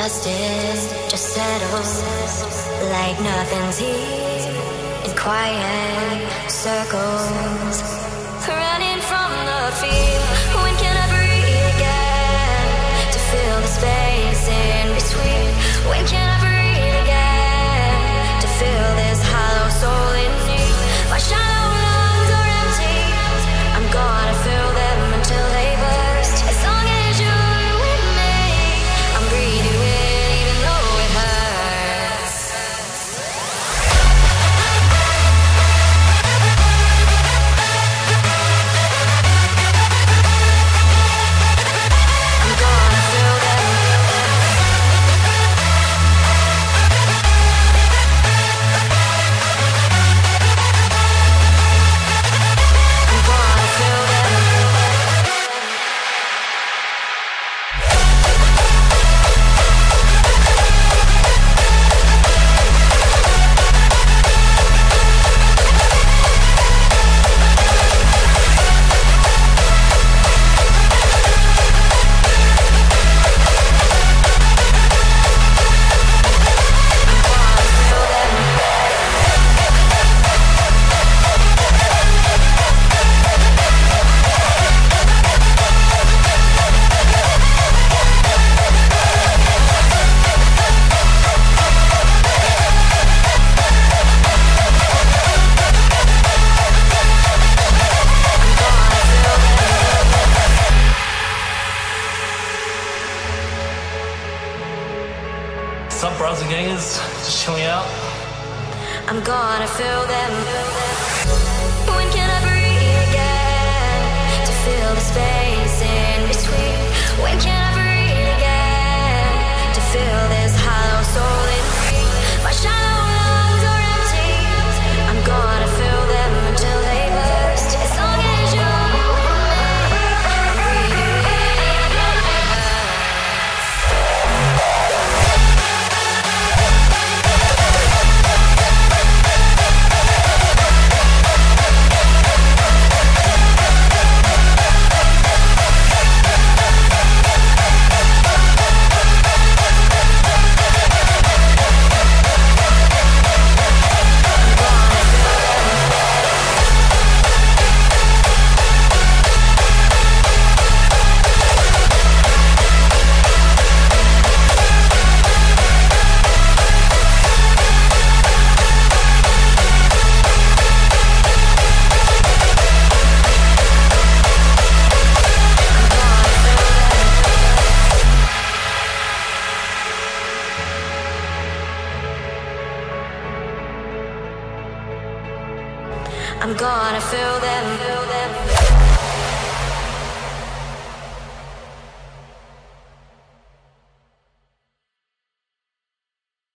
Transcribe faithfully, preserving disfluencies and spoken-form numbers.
justice just settles like nothing's here in quiet circles, running from the fear. When can I breathe again to fill the space in between? When can I breathe again to fill this hollow soul in me? My shallow lungs are empty, I'm gonna fill them until they burst. As long as you're with me, I'm breathing it even though it hurts. I'm gonna fill them. I'm gonna fill them. What's up, browser gangers? Just chilling out. I'm gonna fill them. When can I breathe again to fill the space in between? When can I breathe again to fill this hollow soul in me? My shallow lungs are empty, I'm gonna fill them until they burst. As long as you're with me, I'm breathing in your I'm gonna fill them, fill them.